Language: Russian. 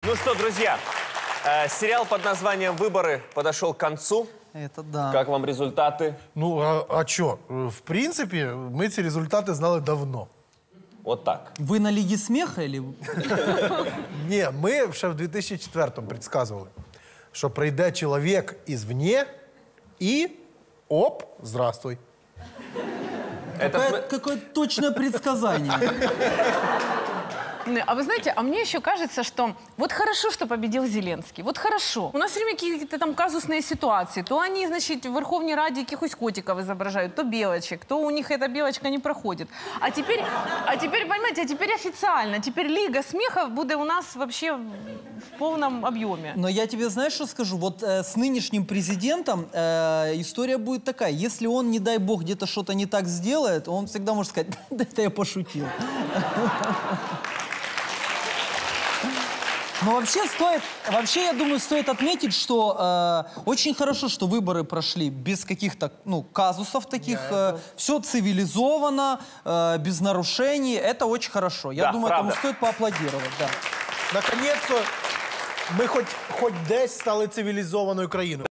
Ну что, друзья, сериал под названием «Выборы» подошел к концу. Это да. Как вам результаты? Ну, а что? В принципе, мы эти результаты знали давно. Вот так. Вы на Лиге смеха или... Не, ми ще в 2004-му предсказували, що прийде чоловік ізвне і оп, здравствуй. Какое точное предсказание. А вы знаете, а мне еще кажется, что вот хорошо, что победил Зеленский. Вот хорошо. У нас все время какие-то там казусные ситуации. То они, значит, в Верховной Раде каких-то котиков изображают, то белочек, то у них эта белочка не проходит. А теперь, понимаете, теперь официально. Теперь Лига смеха будет у нас вообще в полном объеме. Но я тебе, знаешь, что скажу? Вот с нынешним президентом история будет такая. Если он, не дай бог, где-то что-то не так сделает, он всегда может сказать, да это я пошутил. Но вообще, я думаю, стоит отметить, что очень хорошо, что выборы прошли без каких-то, казусов таких. Все цивилизованно, без нарушений. Это очень хорошо. Я думаю, правда. этому стоит поаплодировать. Да. Наконець-то ми хоч десь стали цивілізованою країною.